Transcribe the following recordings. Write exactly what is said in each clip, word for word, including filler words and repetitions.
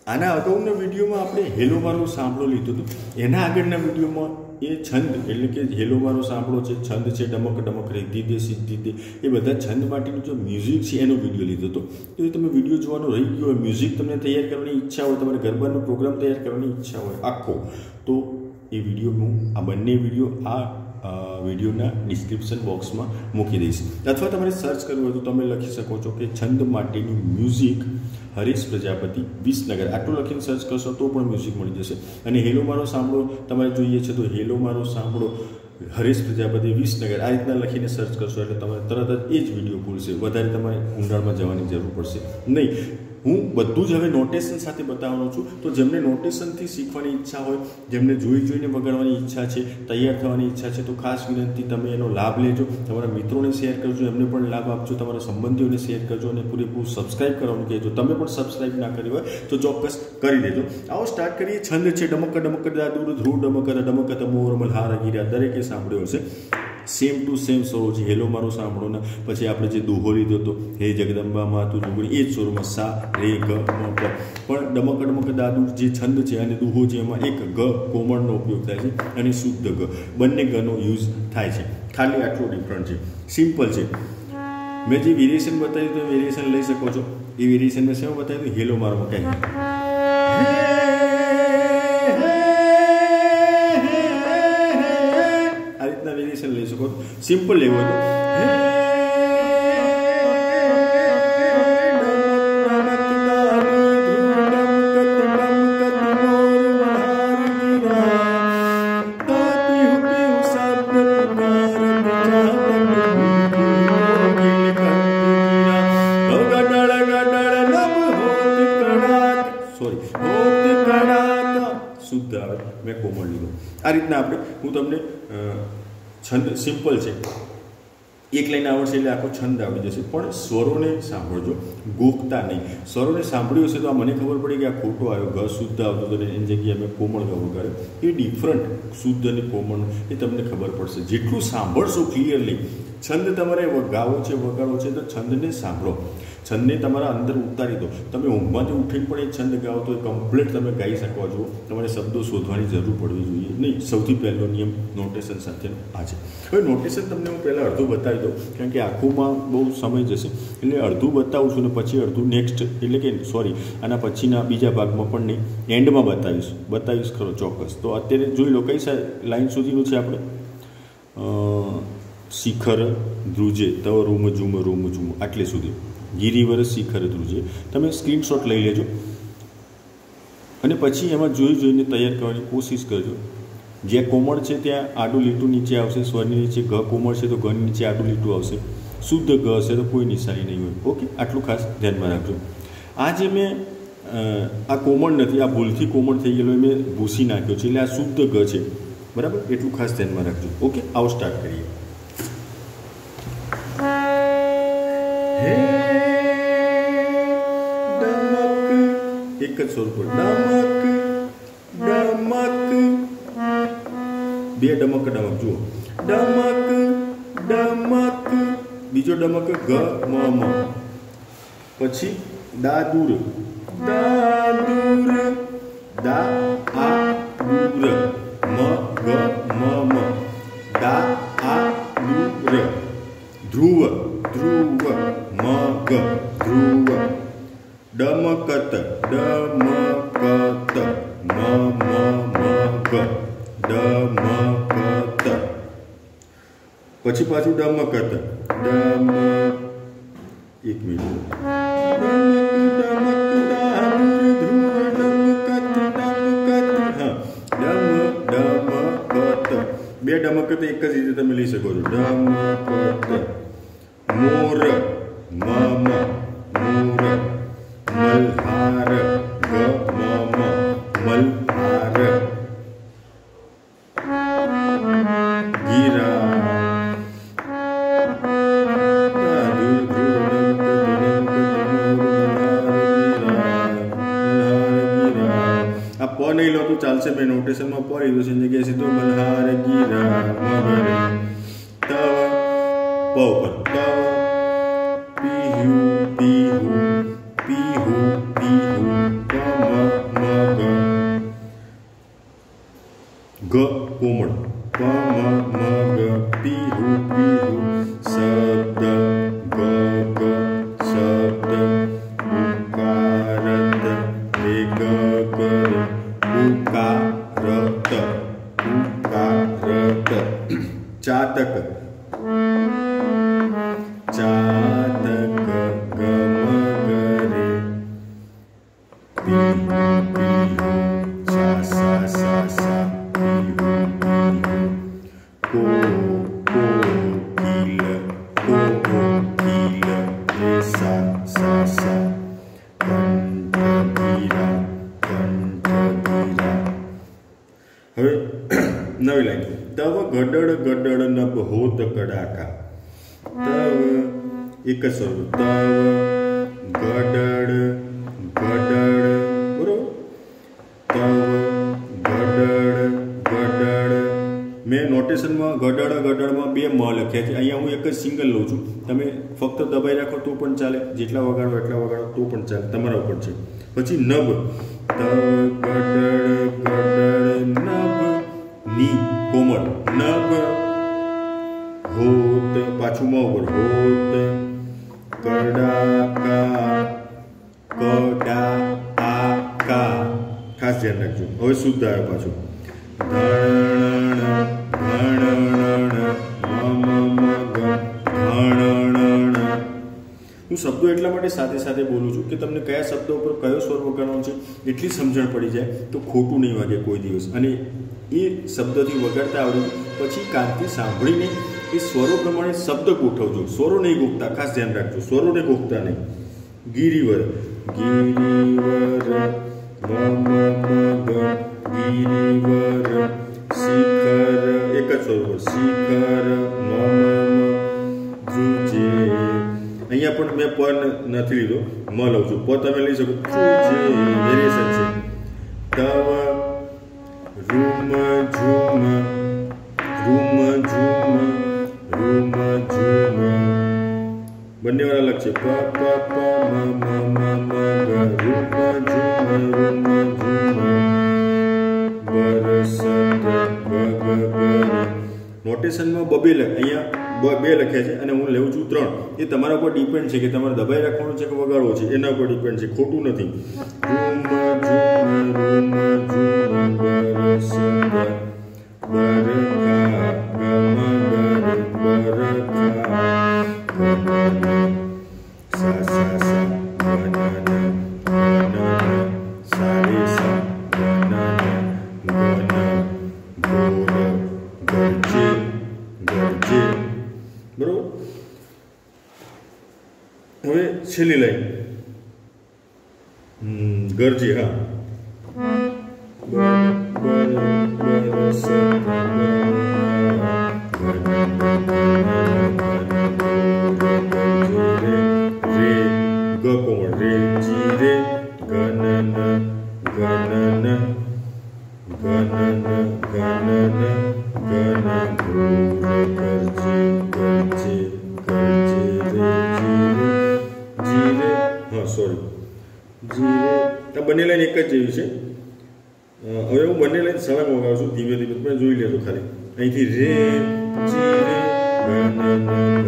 આના અગાઉના વિડીયોમાં આપણે હેલો મારો સાંભળો લીધું હતું. એના આગળના વિડીયોમાં એ છંદ એટલે કે હેલો મારો સાંભળો છે, છંદ છે, ડમક ડમક રીતિ દે સિદ્ધિ દે, એ બધા છંદ માટેનું જો મ્યુઝિક છે એનો વિડીયો લીધો હતો. તો તમે વિડીયો જોવાનો રહી ગયો હોય, મ્યુઝિક તમને તૈયાર કરવાની ઈચ્છા હોય, તમારે ગરબાનો પ્રોગ્રામ તૈયાર કરવાની ઈચ્છા હોય આખો, તો એ વિડીયો હું આ બંને વિડીયો આ વિડીયોના ડિસ્ક્રિપ્શન બોક્સમાં મૂકી દઈશ. અથવા તમારે સર્ચ કરવું હોય તો તમે લખી શકો છો કે છંદ માટેનું મ્યુઝિક હરીશ પ્રજાપતિ વિસનગર, આટલું લખીને સર્ચ કરશો તો પણ મ્યુઝિક મળી જશે. અને હેલો મારો સાંભળો તમારે જોઈએ છે તો હેલો મારો સાંભળો હરીશ પ્રજાપતિ વિસનગર આ રીતના લખીને સર્ચ કરશો એટલે તમારે તરત જ એ જ વિડીયો ખુલશે. વધારે તમારે ઊંડાણમાં જવાની જરૂર પડશે નહીં. હું બધું જ હવે નોટેશન સાથે બતાવવાનો છું. તો જેમને નોટેશનથી શીખવાની ઈચ્છા હોય, જેમને જોઈ જોઈને વગાડવાની ઈચ્છા છે, તૈયાર થવાની ઈચ્છા છે, તો ખાસ વિનંતી તમે એનો લાભ લેજો. તમારા મિત્રોને શેર કરજો, એમને પણ લાભ આપજો, તમારા સંબંધીઓને શેર કરજો અને પૂરેપૂરું સબસ્ક્રાઈબ કરવાનું કહેજો. તમે પણ સબસ્ક્રાઈબ ના કરી હોય તો ચોક્કસ કરી દેજો. આવો સ્ટાર્ટ કરીએ. છંદ છે ડમક ડમક દાદુર ધ્રુવ ડમક ડમક મોર મલ્હાર ગીરા, દરેકે સાંભળ્યો હશે. સેમ ટુ સેમ સ્વરો છે. હેલો મારો સાંભળો ને પછી આપણે જે દોહો લીધો હતો હે જગદંબા માં તું જોગણી, એ જ સ્વરોમાં સા રે ગ મ પ. પણ ડમક ડમક દાદુ જે છંદ છે અને દોહો છે એમાં એક ગ કોમળનો ઉપયોગ થાય છે અને શુદ્ધ ગ, બંને ગનો યુઝ થાય છે. ખાલી આટલો ડિફરન્ટ છે, સિમ્પલ છે. મેં જે વેરિએશન બતાવ્યું તો વેરિએશન લઈ શકો છો. એ વેરિએશન મેં શેમાં બતાવ્યું? હેલો મારોમાં કંઈ લઈ શકો. સિમ્પલ લેવો હતો. સોરી શુદ્ધ આવે, મેં કોમળ લીધો. આ રીતના આપણે હું તમને છંદ સિમ્પલ છે, એક લાઈન આવડશે એટલે આખો છંદ આવડી જશે. પણ સ્વરોને સાંભળજો, ગોખતા નહીં. સ્વરોને સાંભળ્યું હશે તો આ મને ખબર પડી કે આ ખોટો આવ્યો, ગ શુદ્ધ આવતો હતો એની જગ્યાએ મેં કોમળ ગ વગાડ્યો. એ ડિફરન્ટ શુદ્ધ અને કોમળ એ તમને ખબર પડશે જેટલું સાંભળશો ક્લિયરલી. છંદ તમારે ગાવો છે, વગાડવો છે તો છંદને સાંભળો, છંદને તમારા અંદર ઉતારી દો. તમે ઊંઘમાંથી ઉઠીને પણ એ છંદ ગાઓ તો એ કમ્પ્લીટ તમે ગાઈ શકો છો. તમારે શબ્દો શોધવાની જરૂર પડવી જોઈએ નહીં. સૌથી પહેલો નિયમ નોટેશન સાથેનો આ છે. હવે નોટેશન તમને હું પહેલાં અડધું બતાવી દઉં, કારણ કે આખુંમાં બહુ સમય જશે એટલે અડધું બતાવું છું ને પછી અડધું નેક્સ્ટ એટલે કે સોરી આના પછીના બીજા ભાગમાં પણ નહીં, એન્ડમાં બતાવીશ બતાવીશ ખરો ચોક્કસ. તો અત્યારે જોઈ લો કઈ લાઈન સુધીનું છે આપણે. શિખર ધ્રુજે તવ રૂમ ઝુમ રૂમ ઝુમ આટલે સુધી. ગિરિવર શિખર ધ્રુજે. તમે સ્ક્રીનશોટ લઈ લેજો અને પછી એમાં જોઈ જોઈને તૈયાર કરવાની કોશિશ કરજો. જ્યાં કોમળ છે ત્યાં આડું લીટું નીચે આવશે, સ્વરની નીચે ગ કોમળ છે તો ગની નીચે આડું લીટું આવશે, શુદ્ધ ગ હશે તો કોઈ નિશાની નહીં હોય. ઓકે, આટલું ખાસ ધ્યાનમાં રાખજો. આ જે મેં આ કોમળ નથી, આ ભૂલથી કોમળ થઈ ગયેલો એ મેં ભૂસી નાખ્યો છે એટલે આ શુદ્ધ ગ છે, બરાબર? એટલું ખાસ ધ્યાનમાં રાખજો. ઓકે, આવો સ્ટાર્ટ કરીએ. એક જ સ્વરૂપ, ડમક ડમક, બે ડમક ડમક. જુઓ, ડમક ડમક, બીજો ડમક ગ મ મ, પછી દાદુર દાદુર, દા આ દુર, મ ગ મ મ, દા આ દુર, ધ્રુવ ધ્રુવ, મ ગ ધ્રુવ, ડમકત ડમકત, મ મ મ ગ ડમકત, પછી પાછું ડમકત ડમ, એક મિનિટ, બે ડમકત એક જ રીતે તમે લઈ શકો છો. ડમકત, મોર મ મ, મોર, મલ્હાર ગ મ મ, મલ્હાર, ગીરા, આ પ નહીં લો તો ચાલશે. મેં નોટેશનમાં પ લીધો છે જગ્યાએ સીધો મલ્હાર ગીરા મગરે, તવ પ ઉપર તવ, પીહુ પીહુ પીહુ પીહુ, કમ કોમળ પ મ મ ગ પીહુ પીહુ શબ્દ ગ ગ શબ્દ ઉકારત રે ગ કર ઉકારત ઉકારત ચાતક ચાતક ગમ ગરે પીહુ પીહુ સા સા સા સા પીહુ પીહુ કો કો કિલ કો કો કિલ રે સા સા સા કંઠ ગીરા કંઠ ગીરા. હવે નવી લાઈન તવ ગડડ ગડડ નભ હોત કડાકા તવ એક જ સ્વર તવ ગડડ ગડડ બરોબર તવ ગડડ ગડડ. મેં નોટેશનમાં ગડડ ગડડમાં બે મ લખ્યા છે. અહીંયા હું એક જ સિંગલ લઉં છું. તમે ફક્ત દબાઈ રાખો તો પણ ચાલે, જેટલા વગાડો એટલા વગાડો તો પણ ચાલે, તમારા ઉપર છે. પછી નભ તવ ગડડ ગડડ નભ ની કોમળ નભ હોત પાછું મ ઉપર હોત કડાકા કડા આ કા ખાસ ધ્યાન રાખજો. હવે શુદ્ધ આવે પાછું ધણ ધણ મમ મગ ધણ. હું શબ્દો એટલા માટે સાથે સાથે બોલું છું કે તમને કયા શબ્દો ઉપર કયો સ્વર વગાડવાનો છે એટલી સમજણ પડી જાય તો ખોટું નહીં વાગે કોઈ દિવસ. અને એ શબ્દથી વગાડતા આવડ્યું પછી કાનથી સાંભળીને એ સ્વરો પ્રમાણે શબ્દ ગોઠવજો. સ્વરો નહીં ગોખતા, ખાસ ધ્યાન રાખજો, સ્વરોને ગોખતા નહીં. ગિરિવર ગિરિવર મમ મગ ગિરિવર શિખર એક જ સ્વર શિખર મમ ધ્રુજે. અહીંયા પણ મેં પ નથી લીધો, મ લઉં છું. પ તમે લઈ શકો. ધ્રુજે વેરિએશન છે. તવ રૂમ ઝૂમ રૂમ ઝૂમ રૂમ ઝૂમ બંને વાર અલગ છે. પ પ પ મ મ મ મ ગ રૂમ ઝૂમ રૂમ ઝૂમ બરસત ગ ગ ગ. નોટેશનમાં બબે લખ અહીંયા બે લખ્યા છે અને હું લેવું છું ત્રણ. એ તમારા ઉપર ડિપેન્ડ છે કે તમારે દબાઈ રાખવાનું છે કે વગાડવો છે, એના ઉપર ડિપેન્ડ છે, ખોટું નથી. રૂમ ઝૂમ રૂમ ઝૂમ બરસત બરખા ગમ ગર બરખા ગન સા સા સા ગન ગન સા રે સા ગન ગન ગોર ગરજે ગરજે. બરોબર. હવે છેલ્લી લાઈન ગરજે. હા રે ગ કોમળ રે જી રે ગનન ગનન ગનન ગનન ગન ઘોર ગરજે ગરજે ગરજે રે જી રે જી રે. હા સોરી જી રે. આ બંને લાઈન એક જ જેવી છે. હવે હું બંને લાઈન સળંગ વગાડું છું ધીમે ધીમે, તમે જોઈ લેજો ખાલી. અહીંથી રે જી રે ગનન ગનન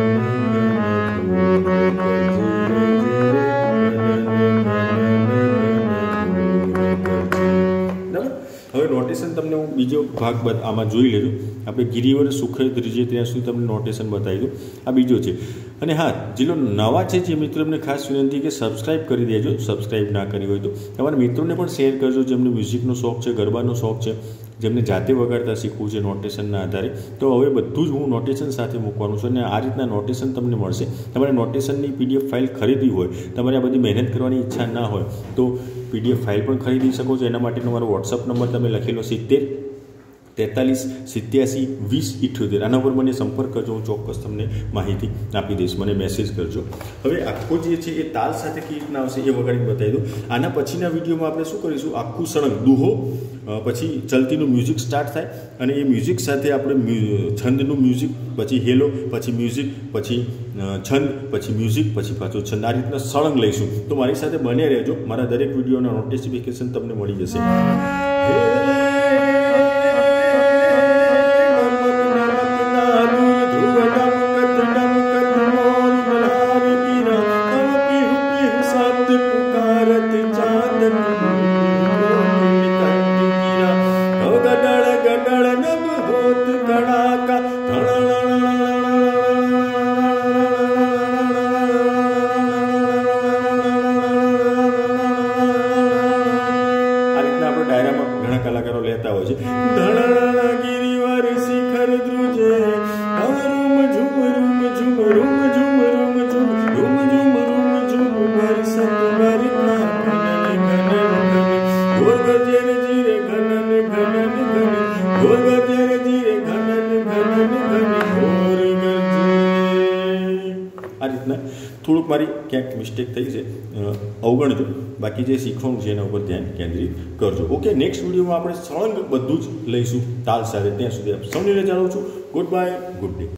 હવે નોટેશન તમને હું બીજો ભાગ આમાં જોઈ લેજો. આપણે ગિરિવર સુખે ધ્રુજે ત્યાં સુધી તમને નોટેશન બતાવી દઉં. આ બીજો છે. અને હા, જે નવા છે જે મિત્રો એમને ખાસ વિનંતી કે સબસ્ક્રાઈબ કરી દેજો. સબસ્ક્રાઈબ ના કરી હોય તો તમારા મિત્રોને પણ શેર કરજો જેમને મ્યુઝિકનો શોખ છે, ગરબાનો શોખ છે, જેમને જાતે વગાડતા શીખવું છે નોટેશનના આધારે. તો હવે બધું જ હું નોટેશન સાથે મૂકવાનું છું અને આ રીતના નોટેશન તમને મળશે. તમારે નોટેશનની પીડીએફ ફાઇલ ખરીદવી હોય, તમારે આ બધી મહેનત કરવાની ઈચ્છા ના હોય તો પીડીએફ ફાઇલ પણ ખરીદી શકો છો. એના માટેનો મારો વોટ્સઅપ નંબર તમે લખેલો સિત્તેર તેતાલીસ સિત્યાસી વીસ ઇઠ્યોતેર. આના પર મને સંપર્ક કરજો, હું ચોક્કસ તમને માહિતી આપી દઈશ. મને મેસેજ કરજો. હવે આખો જે છે એ તાલ સાથે કેવી રીતના આવશે એ વગાડીને બતાવી દઉં. આના પછીના વિડીયોમાં આપણે શું કરીશું, આખું સળંગ દુહો પછી ચલતીનું મ્યુઝિક સ્ટાર્ટ થાય અને એ મ્યુઝિક સાથે આપણે છંદનું મ્યુઝિક, પછી હેલો, પછી મ્યુઝિક, પછી છંદ, પછી મ્યુઝિક, પછી પાછું છંદ. આ રીતના સળંગ લઈશું. તો મારી સાથે બને રહેજો. મારા દરેક વિડીયોના નોટિફિકેશન તમને મળી જશે. છે ધણાળા ગિરિવાર શિખર ધ્રુજે રૂમ ઝુમ રૂમ ઝુમ રૂમ ઝુમ રૂમ ઝુમ રૂમ ઝુમ રૂમ ઝુમ બરસત બરખા ઘનન ઘનન ઘન ગોર ગજર જીરે ઘનન ઘનન ઘન ગોર ગજર જીરે ઘનન ઘનન ઘન ગોર ગજે આ રીતના થોડુંક મારી ક્યાંક મિસ્ટેક થઈ છે અવગણજો બાકી જે શીખવાનું છે એના ઉપર ધ્યાન કેન્દ્રિત કરજો ઓકે નેક્સ્ટ વિડીયોમાં આપણે સળંગ બધું જ લઈશું તાલ સાથે ત્યાં સુધી આપ સૌને રજા લઉં છું ગુડ બાય ગુડ ડે